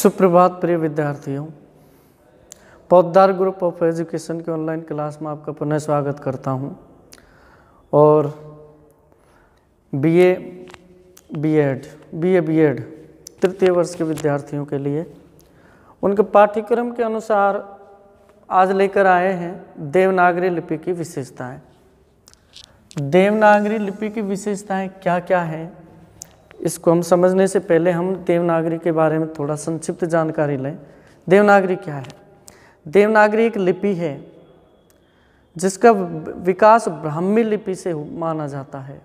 सुप्रभात प्रिय विद्यार्थियों, पौधार ग्रुप ऑफ एजुकेशन के ऑनलाइन क्लास में आपका पुनः स्वागत करता हूं। और बीए बीएड तृतीय वर्ष के विद्यार्थियों के लिए उनके पाठ्यक्रम के अनुसार आज लेकर आए हैं देवनागरी लिपि की विशेषताएं। देवनागरी लिपि की विशेषताएं क्या क्या हैं, इसको हम समझने से पहले हम देवनागरी के बारे में थोड़ा संक्षिप्त जानकारी लें। देवनागरी क्या है? देवनागरी एक लिपि है जिसका विकास ब्राह्मी लिपि से माना जाता है।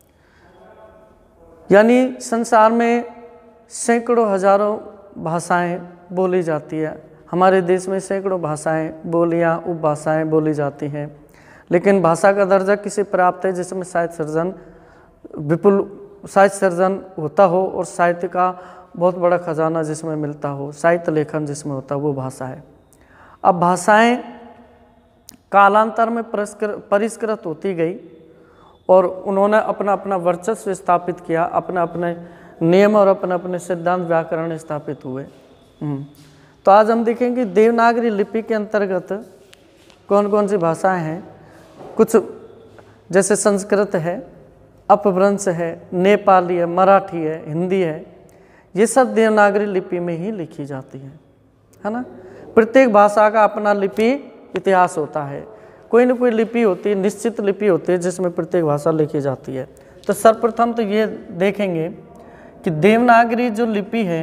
यानी संसार में सैकड़ों हजारों भाषाएं बोली जाती है। हमारे देश में सैकड़ों भाषाएं, बोलियां, उपभाषाएं बोली जाती हैं, लेकिन भाषा का दर्जा किसे प्राप्त है जिसमें साहित्य सर्जन विपुल साहित्य सर्जन होता हो और साहित्य का बहुत बड़ा खजाना जिसमें मिलता हो, साहित्य लेखन जिसमें होता हो, वो भाषा है। अब भाषाएं कालांतर में परिष्कृत होती गई और उन्होंने अपना अपना वर्चस्व स्थापित किया, अपने अपने नियम और अपने अपने सिद्धांत व्याकरण स्थापित हुए। तो आज हम देखेंगे देवनागरी लिपि के अंतर्गत कौन कौन सी भाषाएं हैं। कुछ जैसे संस्कृत है, अपभ्रंश है, नेपाली है, मराठी है, हिंदी है, ये सब देवनागरी लिपि में ही लिखी जाती है ना। प्रत्येक भाषा का अपना लिपि इतिहास होता है। कोई न कोई लिपि होती है, निश्चित लिपि होती है जिसमें प्रत्येक भाषा लिखी जाती है। तो सर्वप्रथम तो ये देखेंगे कि देवनागरी जो लिपि है,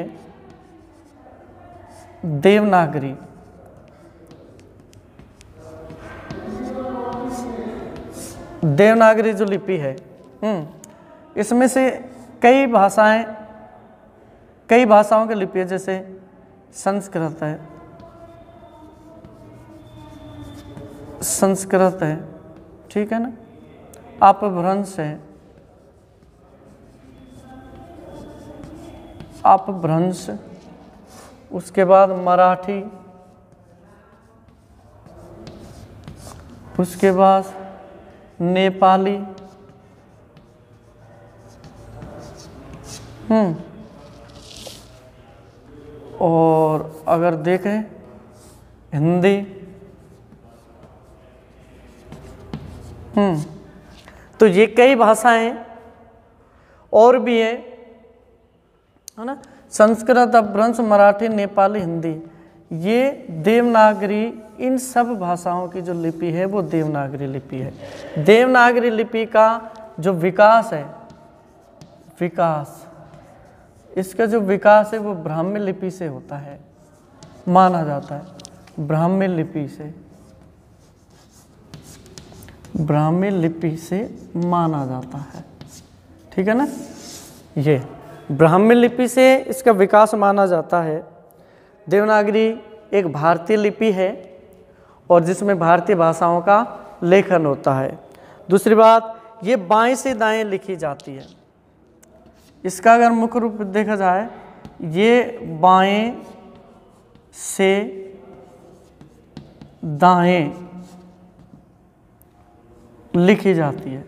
देवनागरी देवनागरी जो लिपि है, इसमें से कई भाषाओं की लिपि है। जैसे संस्कृत है, ठीक है ना, अपभ्रंश है, अपभ्रंश, उसके बाद मराठी, उसके बाद नेपाली, और अगर देखें हिंदी, तो ये कई भाषाएं और भी है ना। संस्कृत, अपभ्रंश, मराठी, नेपाली, हिंदी, ये देवनागरी, इन सब भाषाओं की जो लिपि है वो देवनागरी लिपि है। देवनागरी लिपि का जो विकास है, इसका जो विकास है वो ब्राह्मी लिपि से होता है, माना जाता है। ब्राह्मी लिपि से माना जाता है, ठीक है ना। ये ब्राह्मी लिपि से इसका विकास माना जाता है। देवनागरी एक भारतीय लिपि है और जिसमें भारतीय भाषाओं का लेखन होता है। दूसरी बात, ये बाएं से दाएं लिखी जाती है। इसका अगर मुख्य रूप देखा जाए, ये बाएं से दाएं लिखी जाती है।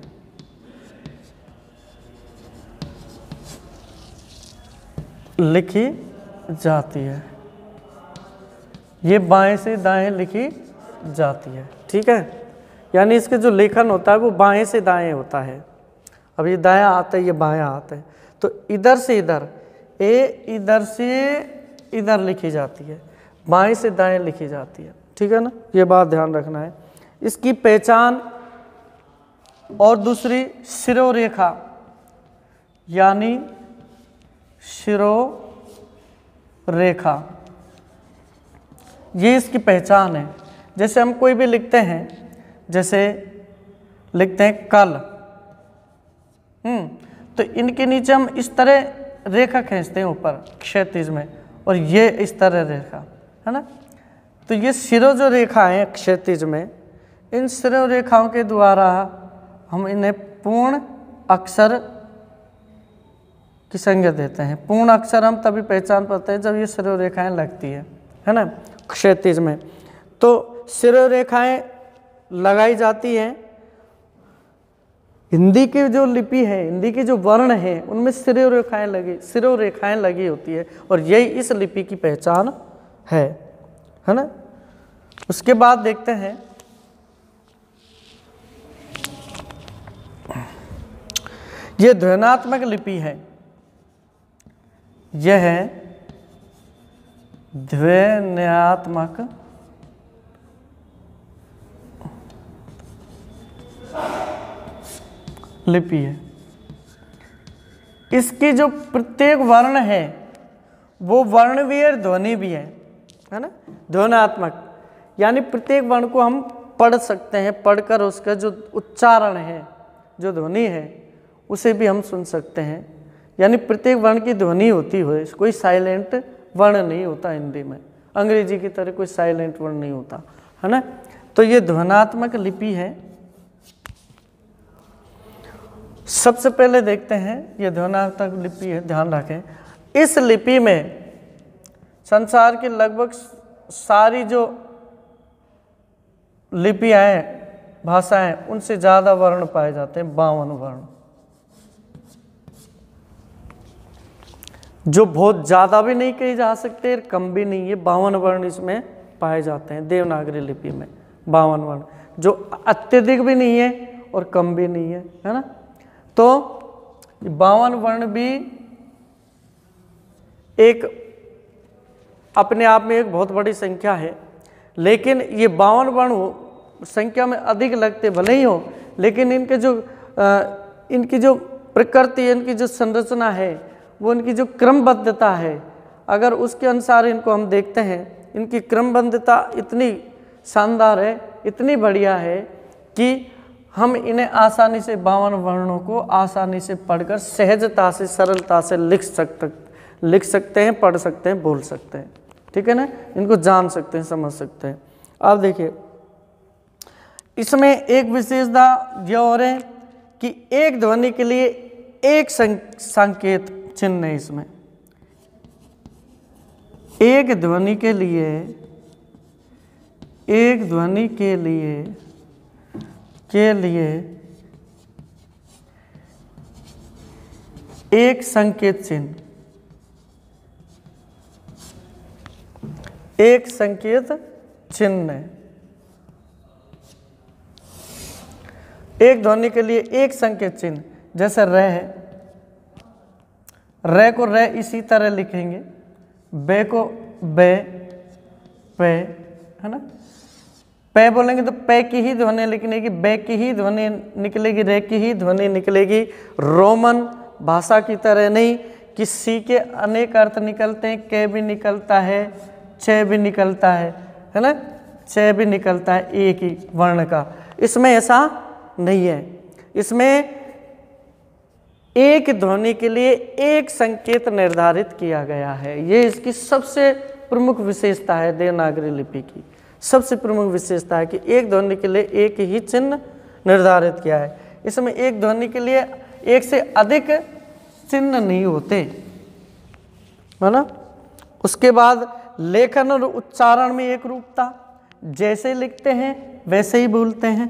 ये बाएं से दाएं लिखी जाती है, ठीक है। यानी इसके जो लेखन होता है वो बाएं से दाएं होता है। अब ये दायां आता है, ये बायां आता है, तो इधर से इधर, इधर से इधर लिखी जाती है, बाएं से दाएं लिखी जाती है, ठीक है ना। ये बात ध्यान रखना है। इसकी पहचान और दूसरी शिरोरेखा, यानी शिरोरेखा, ये इसकी पहचान है। जैसे हम कोई भी लिखते हैं, जैसे लिखते हैं कल, तो इनके नीचे हम इस तरह रेखा खींचते हैं ऊपर क्षैतिज में, और ये इस तरह रेखा है ना। तो ये शिरो जो रेखा है क्षैतिज में, इन शिरो रेखाओं के द्वारा हम इन्हें पूर्ण अक्षर की संज्ञा देते हैं। पूर्ण अक्षर हम तभी पहचान पाते हैं जब ये शिरो रेखाएं लगती है ना, क्षैतिज में। तो शिरो रेखाएं लगाई जाती हैं, हिंदी की जो लिपि है, हिंदी के जो वर्ण हैं, उनमें सिरोरेखाएं लगी होती है, और यही इस लिपि की पहचान है ना। उसके बाद देखते हैं ये ध्वन्यात्मक लिपि है, यह है ध्वन्यात्मक लिपि है। इसकी जो प्रत्येक वर्ण है वो वर्ण भी है, ध्वनि भी है ना। ध्वन्यात्मक यानी प्रत्येक वर्ण को हम पढ़ सकते हैं, पढ़कर उसका जो उच्चारण है, जो ध्वनि है, उसे भी हम सुन सकते हैं। यानी प्रत्येक वर्ण की ध्वनि होती है, कोई साइलेंट वर्ण नहीं होता हिंदी में, अंग्रेजी की तरह कोई साइलेंट वर्ण नहीं होता, है ना। तो ये ध्वन्यात्मक लिपि है। सबसे पहले देखते हैं ये ध्वन्यात्मक लिपि है, ध्यान रखें। इस लिपि में संसार की लगभग सारी जो लिपियां हैं, भाषाएं, उनसे ज़्यादा वर्ण पाए जाते हैं, 52 वर्ण, जो बहुत ज़्यादा भी नहीं कही जा सकते, कम भी नहीं है। 52 वर्ण इसमें पाए जाते हैं देवनागरी लिपि में, 52 वर्ण, जो अत्यधिक भी नहीं है और कम भी नहीं है ना। तो 52 वर्ण भी एक अपने आप में एक बहुत बड़ी संख्या है, लेकिन ये 52 वर्ण संख्या में अधिक लगते भले ही हो, लेकिन इनकी जो प्रकृति, इनकी जो संरचना है, वो इनकी जो क्रमबद्धता है, अगर उसके अनुसार इनको हम देखते हैं, इनकी क्रमबद्धता इतनी शानदार है, इतनी बढ़िया है कि हम इन्हें आसानी से 52 वर्णों को आसानी से पढ़कर सहजता से, सरलता से लिख सकते हैं, पढ़ सकते हैं, बोल सकते हैं, ठीक है ना। इनको जान सकते हैं, समझ सकते हैं। अब देखिए इसमें एक विशेषता यह और है कि एक ध्वनि के लिए एक संकेत चिन्ह है। इसमें एक ध्वनि के लिए एक संकेत चिन्ह, एक संकेत चिन्ह है। एक ध्वनि के लिए एक संकेत चिन्ह, जैसे र है, रे को रे इसी तरह लिखेंगे, बे को बे, पे, है ना। पे बोलेंगे तो पे की ही ध्वनि निकलेगी, बे की ही ध्वनि निकलेगी, रे की ही ध्वनि निकलेगी। रोमन भाषा की तरह नहीं कि सी के अनेक अर्थ निकलते हैं, के भी निकलता है, छ भी निकलता है ना, छ भी निकलता है एक ही वर्ण का। इसमें ऐसा नहीं है। इसमें एक ध्वनि के लिए एक संकेत निर्धारित किया गया है। ये इसकी सबसे प्रमुख विशेषता है, देवनागरी लिपि की सबसे प्रमुख विशेषता है कि एक ध्वनि के लिए एक ही चिन्ह निर्धारित किया है। इसमें एक ध्वनि के लिए एक से अधिक चिन्ह नहीं होते, है ना। उसके बाद लेखन और उच्चारण में एक रूपता, जैसे लिखते हैं वैसे ही बोलते हैं।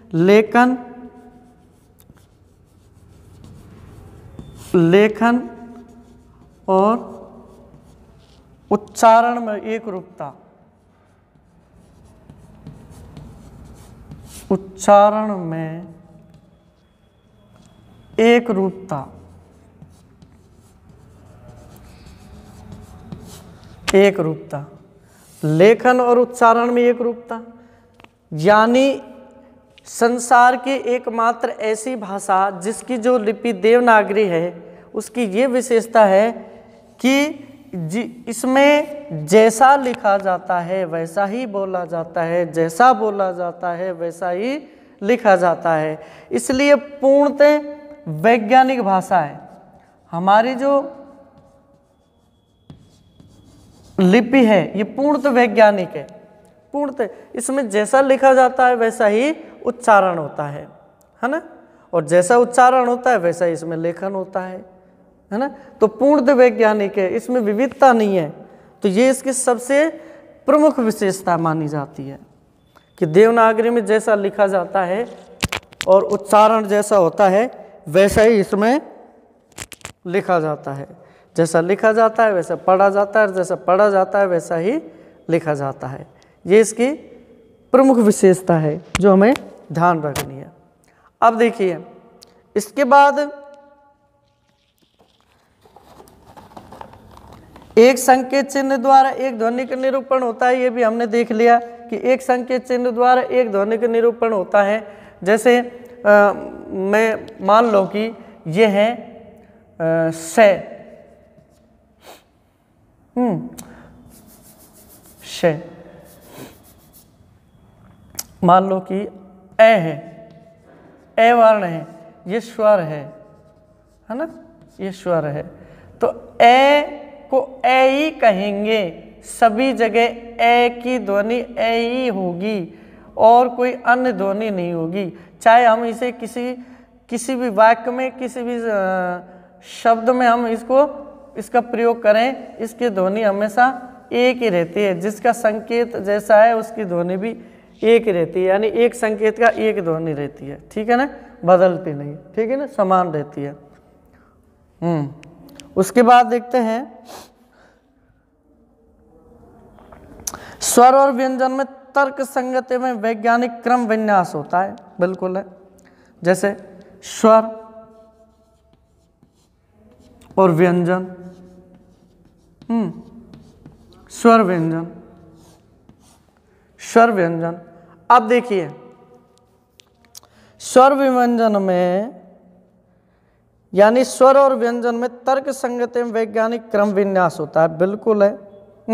लेखन और उच्चारण में एक रूपता, उच्चारण में एक रूपता, एक रूपता, लेखन और उच्चारण में एक रूपता, यानी संसार की एकमात्र ऐसी भाषा जिसकी जो लिपि देवनागरी है, उसकी ये विशेषता है कि इसमें जैसा लिखा जाता है वैसा ही बोला जाता है, जैसा बोला जाता है वैसा ही लिखा जाता है। इसलिए पूर्णतः वैज्ञानिक भाषा है। हमारी जो लिपि है ये पूर्णतः वैज्ञानिक है। पूर्णतः इसमें जैसा लिखा जाता है वैसा ही उच्चारण होता है ना, और जैसा उच्चारण होता है वैसा ही इसमें लेखन होता है ना। तो पूर्णतः वैज्ञानिक है, इसमें विविधता नहीं है। तो ये इसकी सबसे प्रमुख विशेषता मानी जाती है कि देवनागरी में जैसा लिखा जाता है और उच्चारण जैसा होता है वैसा ही इसमें लिखा जाता है। जैसा लिखा जाता है वैसा पढ़ा जाता है, और जैसा पढ़ा जाता है वैसा ही लिखा जाता है। ये इसकी प्रमुख विशेषता है जो हमें ध्यान रखनी है। अब देखिए इसके बाद एक संकेत चिन्ह द्वारा एक ध्वनि का निरूपण होता है। ये भी हमने देख लिया कि एक संकेत चिन्ह द्वारा एक ध्वनि का निरूपण होता है। जैसे मैं मान लो कि ये है से, शे, मान लो कि ए है, ए वर्ण है, ये स्वर है ना, ये स्वर है, तो ए को ए ही कहेंगे। सभी जगह ए की ध्वनि ए ही होगी और कोई अन्य ध्वनि नहीं होगी। चाहे हम इसे किसी भी वाक्य में, किसी भी शब्द में हम इसका प्रयोग करें, इसकी ध्वनि हमेशा एक ही रहती है। जिसका संकेत जैसा है उसकी ध्वनि भी एक ही रहती है, यानी एक संकेत का एक ध्वनि रहती है। ठीक है ना, बदलती नहीं, ठीक है ना, समान रहती है। उसके बाद देखते हैं स्वर और व्यंजन में तर्क संगति में वैज्ञानिक क्रम विन्यास होता है। बिल्कुल है। जैसे स्वर और व्यंजन, स्वर व्यंजन, स्वर व्यंजन। अब देखिए स्वर व्यंजन में यानी स्वर और व्यंजन में तर्क संगति में वैज्ञानिक क्रम विन्यास होता है। बिल्कुल है।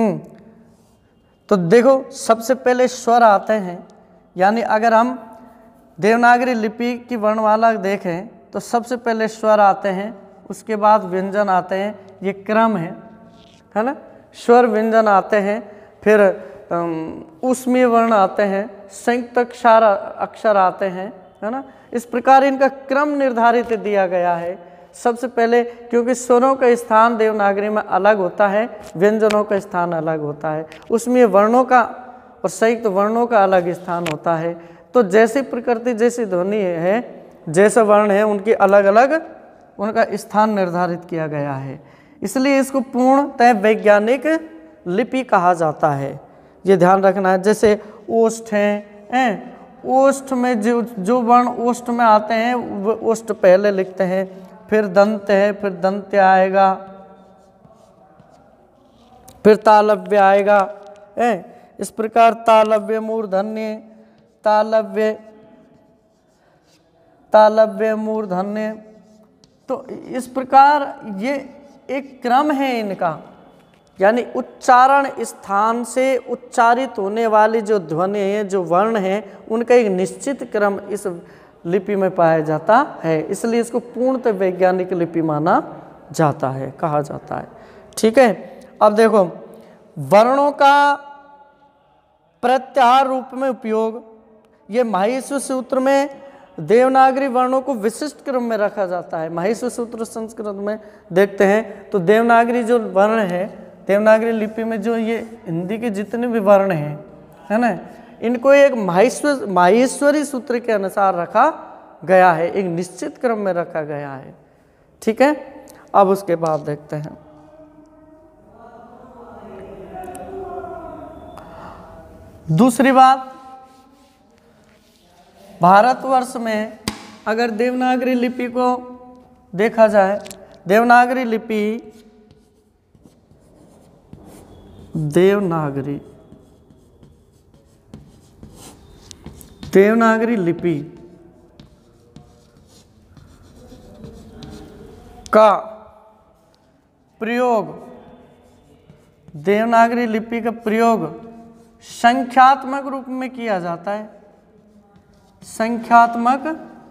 तो देखो सबसे पहले स्वर आते हैं, यानी अगर हम देवनागरी लिपि की वर्णमाला देखें तो सबसे पहले स्वर आते हैं, उसके बाद व्यंजन आते हैं। ये क्रम है ना। स्वर व्यंजन आते हैं, फिर उसमें वर्ण आते हैं, संयुक्त अक्षर आते हैं, है ना। इस प्रकार इनका क्रम निर्धारित दिया गया है। सबसे पहले क्योंकि स्वरों का स्थान देवनागरी में अलग होता है, व्यंजनों का स्थान अलग होता है, उसमें वर्णों का और संयुक्त वर्णों का अलग स्थान होता है। तो जैसी प्रकृति, जैसी ध्वनि है, जैसे वर्ण है, उनकी अलग अलग उनका स्थान निर्धारित किया गया है। इसलिए इसको पूर्णतः वैज्ञानिक लिपि कहा जाता है। ये ध्यान रखना है। जैसे ओष्ठ हैं, ओष्ठ में जो वर्ण ओष्ठ में आते हैं वो ओष्ठ पहले लिखते हैं, फिर दंत है, फिर दंत्य आएगा, फिर तालव्य आएगा। इस प्रकार तालव्य, मूर्धन्य, तालव्य, मूर्धन्य। तो इस प्रकार ये एक क्रम है इनका, यानी उच्चारण स्थान से उच्चारित होने वाली जो ध्वनि है, जो वर्ण है, उनका एक निश्चित क्रम इस लिपि में पाया जाता है। इसलिए इसको पूर्णतः वैज्ञानिक लिपि माना जाता है, कहा जाता है। ठीक है। अब देखो वर्णों का प्रत्याहार रूप में उपयोग। ये माहेश्वर सूत्र में देवनागरी वर्णों को विशिष्ट क्रम में रखा जाता है। माहेश्वर सूत्र संस्कृत में देखते हैं तो देवनागरी जो वर्ण है, देवनागरी लिपि में जो ये हिंदी के जितने भी वर्ण हैं, है ना, इनको एक माहेश्वरी सूत्र के अनुसार रखा गया है, एक निश्चित क्रम में रखा गया है। ठीक है। अब उसके बाद देखते हैं दूसरी बात, भारतवर्ष में अगर देवनागरी लिपि को देखा जाए, देवनागरी लिपि का प्रयोग, देवनागरी लिपि का प्रयोग संख्यात्मक रूप में किया जाता है। संख्यात्मक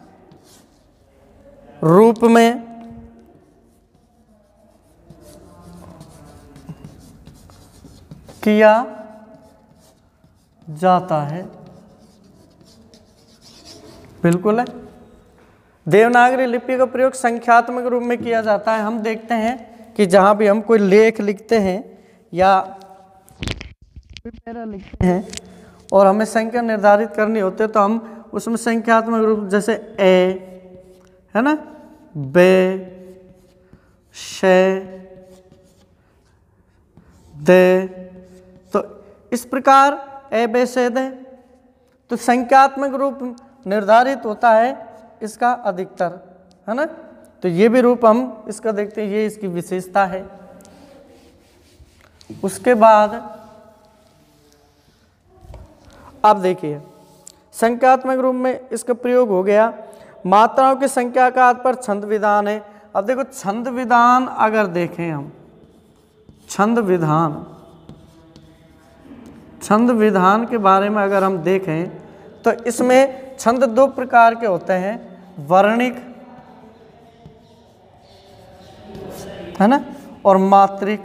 रूप में किया जाता है। बिल्कुल है। देवनागरी लिपि का प्रयोग संख्यात्मक रूप में किया जाता है। हम देखते हैं कि जहाँ भी हम कोई लेख लिखते हैं या पैरा लिखते हैं और हमें संख्या निर्धारित करनी होती है तो हम उसमें संख्यात्मक रूप जैसे ए, है ना, बे, शे, दे, तो इस प्रकार ए, बे, शे, दे। तो संख्यात्मक रूप निर्धारित होता है इसका अधिकतर, है ना। तो ये भी रूप हम इसका देखते हैं, ये इसकी विशेषता है। उसके बाद अब देखिए संख्यात्मक रूप में इसका प्रयोग हो गया। मात्राओं की संख्या का आधार पर छंद विधान है। अब देखो छंद विधान अगर देखें हम, छंद विधान के बारे में अगर हम देखें तो इसमें छंद दो प्रकार के होते हैं, वर्णिक, है ना, और मात्रिक।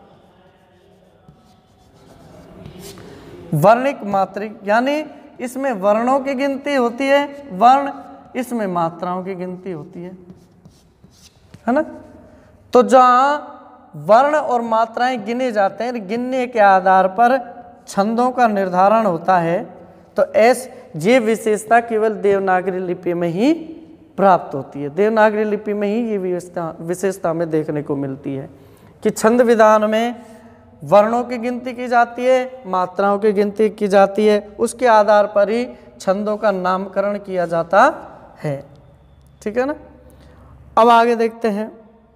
वर्णिक, मात्रिक, यानी इसमें वर्णों की गिनती होती है, वर्ण, इसमें मात्राओं की गिनती होती है ना। तो जहां वर्ण और मात्राएं गिने जाते हैं, गिनने के आधार पर छंदों का निर्धारण होता है, तो ये विशेषता केवल देवनागरी लिपि में ही प्राप्त होती है। देवनागरी लिपि में ही ये विशेषता हमें देखने को मिलती है कि छंद विधान में वर्णों की गिनती की जाती है, मात्राओं की गिनती की जाती है, उसके आधार पर ही छंदों का नामकरण किया जाता है। ठीक है ना। अब आगे देखते हैं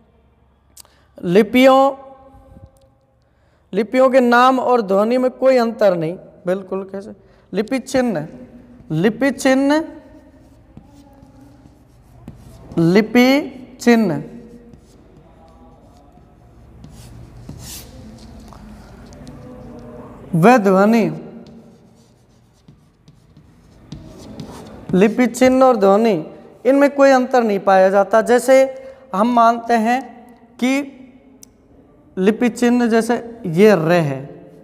लिपियों के नाम और ध्वनि में कोई अंतर नहीं, बिल्कुल। कैसे? लिपि चिन्ह, व ध्वनि, लिपि चिन्ह और ध्वनि, इनमें कोई अंतर नहीं पाया जाता। जैसे हम मानते हैं कि लिपि चिन्ह जैसे ये रे है,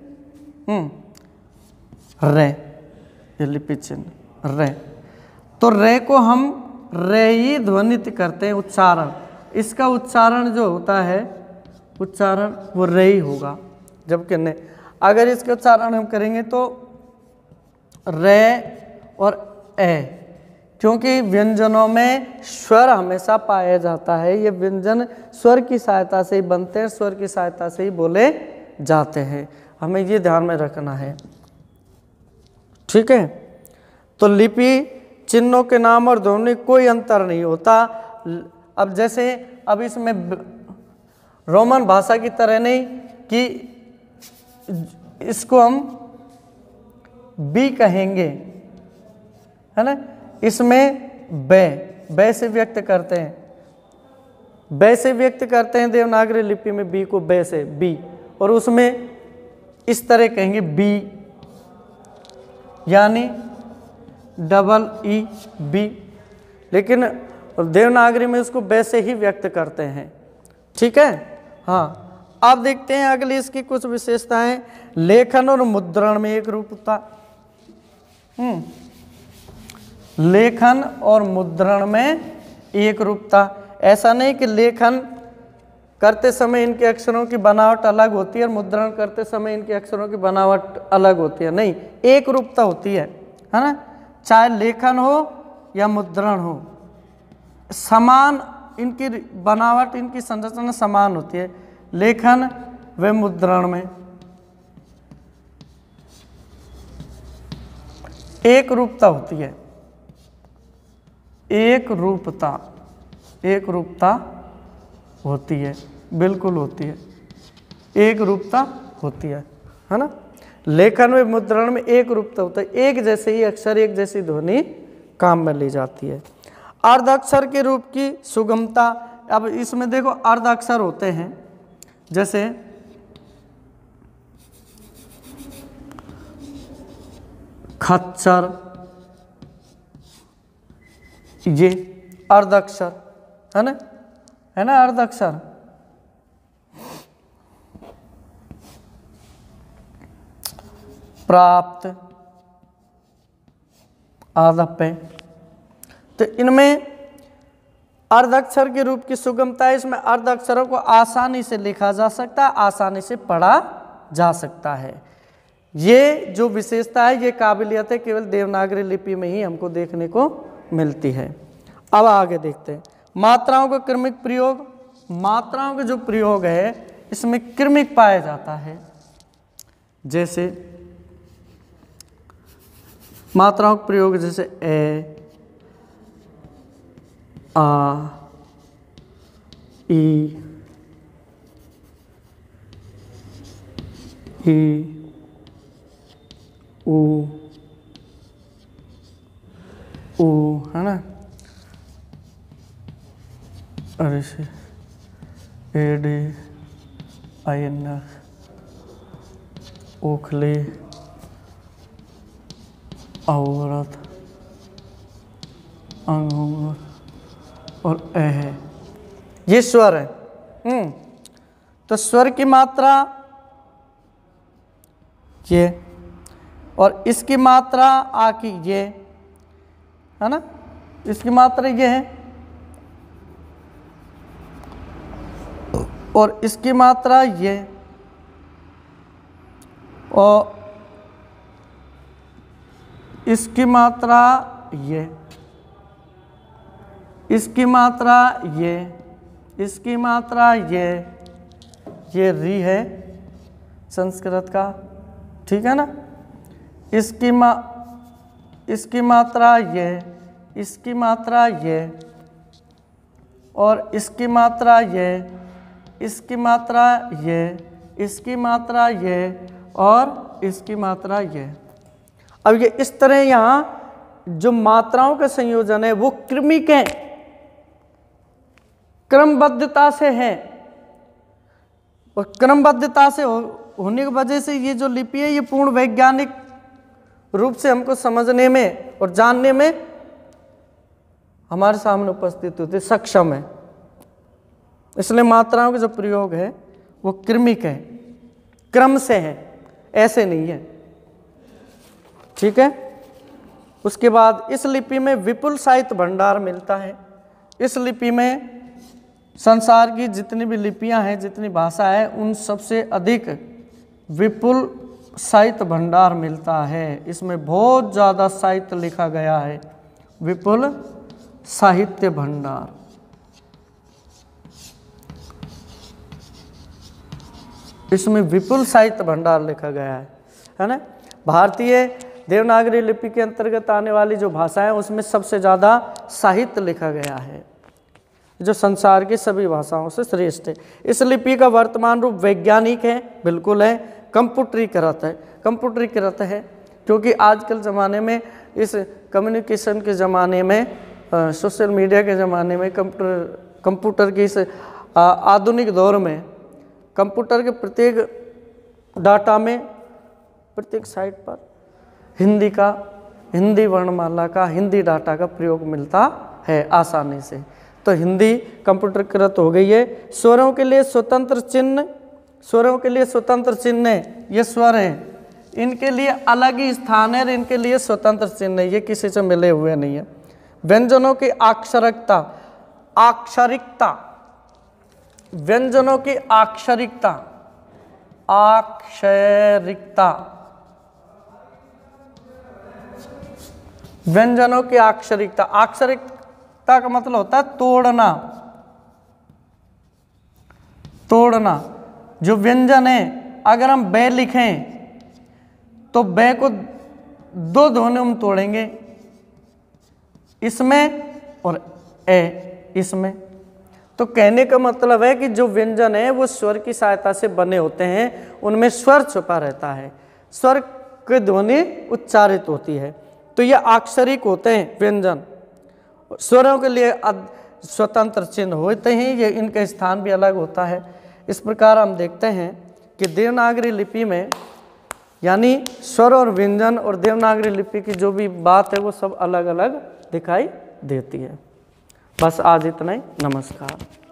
रे, ये लिपि चिन्ह रे, तो रे को हम रे ही ध्वनित करते हैं, उच्चारण, इसका उच्चारण जो होता है, उच्चारण वो रे ही होगा। जबकि नहीं, अगर इसके उच्चारण हम करेंगे तो रे और ए, क्योंकि व्यंजनों में स्वर हमेशा पाया जाता है, ये व्यंजन स्वर की सहायता से ही बनते हैं, स्वर की सहायता से ही बोले जाते हैं, हमें ये ध्यान में रखना है। ठीक है। तो लिपि चिन्हों के नाम और ध्वनि कोई अंतर नहीं होता। अब जैसे अब इसमें रोमन भाषा की तरह नहीं कि इसको हम बी कहेंगे, है ना, इसमें बे से व्यक्त करते हैं, देवनागरी लिपि में बी को बे से, बी, और उसमें इस तरह कहेंगे बी, यानी डबल ई, बी, लेकिन देवनागरी में उसको बे से ही व्यक्त करते हैं। ठीक है। हाँ, आप देखते हैं अगली इसकी कुछ विशेषताएं। लेखन और मुद्रण में एक रूपता, लेखन और मुद्रण में एक रूपता। ऐसा नहीं कि लेखन करते समय इनके अक्षरों की बनावट अलग होती है और मुद्रण करते समय इनके अक्षरों की बनावट अलग होती है, नहीं, एक रूपता होती है ना। चाहे लेखन हो या मुद्रण हो, समान इनकी बनावट, इनकी संरचना समान होती है। लेखन व मुद्रण में एक रूपता होती है, एक रूपता होती है, बिल्कुल होती है, एक रूपता होती है ना। लेखन में मुद्रण में एक रूपता होता है, एक जैसे ही अक्षर, एक जैसी ध्वनि काम में ली जाती है। अर्ध अक्षर के रूप की सुगमता, अब इसमें देखो अर्ध अक्षर होते हैं, जैसे खच्चर, ये अर्ध अक्षर है ना, अर्ध अक्षर। प्राप्त, आदप्य, तो इनमें अर्ध अक्षर के रूप की सुगमता है। इसमें अर्ध अक्षरों को आसानी से लिखा जा सकता है, आसानी से पढ़ा जा सकता है। ये जो विशेषता है, ये काबिलियत है, केवल देवनागरी लिपि में ही हमको देखने को मिलती है। अब आगे देखते हैं मात्राओं का क्रमिक प्रयोग। मात्राओं का जो प्रयोग है इसमें क्रमिक पाया जाता है। जैसे मात्राओं का प्रयोग जैसे ए, आ, ई, ऊ, है ना, अरे से एडे, आयन, ओखले, औरत, अंग और ए है, ये स्वर है। तो स्वर की मात्रा ये, और इसकी मात्रा आ की ये, है ना, इसकी मात्रा ये है, और इसकी मात्रा ये, और इसकी मात्रा ये, इसकी मात्रा ये, इसकी मात्रा ये री है संस्कृत का, ठीक है ना। इसकी मात्रा ये, इसकी मात्रा ये, और इसकी मात्रा ये, इसकी मात्रा ये, इसकी मात्रा ये, और इसकी मात्रा ये। अब ये इस तरह यहाँ जो मात्राओं का संयोजन है वो क्रमिक है, क्रमबद्धता से है, और क्रमबद्धता से होने की वजह से ये जो लिपि है ये पूर्ण वैज्ञानिक रूप से हमको समझने में और जानने में हमारे सामने उपस्थित होती सक्षम है। इसलिए मात्राओं का जो प्रयोग है वो क्रमिक है, क्रम से है, ऐसे नहीं है, ठीक है। उसके बाद इस लिपि में विपुल साहित्य भंडार मिलता है। इस लिपि में संसार की जितनी भी लिपियां हैं, जितनी भाषा है, उन सबसे अधिक विपुल साहित्य भंडार मिलता है। इसमें बहुत ज़्यादा साहित्य लिखा गया है, विपुल साहित्य भंडार। इसमें विपुल साहित्य भंडार लिखा गया है ना। भारतीय देवनागरी लिपि के अंतर्गत आने वाली जो भाषाएं उसमें सबसे ज़्यादा साहित्य लिखा गया है, जो संसार की सभी भाषाओं से श्रेष्ठ है। इस लिपि का वर्तमान रूप वैज्ञानिक है, बिल्कुल है, कंप्यूटरीकृत है। कंप्यूटरीकृत है क्योंकि आजकल ज़माने में, इस कम्युनिकेशन के ज़माने में, सोशल मीडिया के ज़माने में, कंप्यूटर की इस आधुनिक दौर में कंप्यूटर के प्रत्येक डाटा में, प्रत्येक साइट पर हिंदी वर्णमाला का, हिंदी डाटा का प्रयोग मिलता है आसानी से। तो हिंदी कंप्यूटरकृत हो गई है। स्वरों के लिए स्वतंत्र चिन्ह, स्वरों के लिए स्वतंत्र चिन्ह, ये स्वर हैं, इनके लिए अलग ही स्थान है, इनके लिए स्वतंत्र चिन्ह है, ये किसी से मिले हुए नहीं है। व्यंजनों की अक्षरिकता, अक्षरिकता, व्यंजनों की अक्षरिकता, अक्षरिकता, व्यंजनों की अक्षरिकता। अक्षरिकता का मतलब होता है तोड़ना, तोड़ना। जो व्यंजन है, अगर हम ब लिखें तो ब को दो ध्वनियों में तोड़ेंगे, इसमें और ए इसमें। तो कहने का मतलब है कि जो व्यंजन है वो स्वर की सहायता से बने होते हैं, उनमें स्वर छुपा रहता है, स्वर की ध्वनि उच्चारित होती है। तो ये अक्षरिक होते हैं व्यंजन। स्वरों के लिए स्वतंत्र चिन्ह होते हैं, ये इनका स्थान भी अलग होता है। इस प्रकार हम देखते हैं कि देवनागरी लिपि में, यानी स्वर और व्यंजन और देवनागरी लिपि की जो भी बात है वो सब अलग अलग दिखाई देती है। बस आज इतना ही। नमस्कार।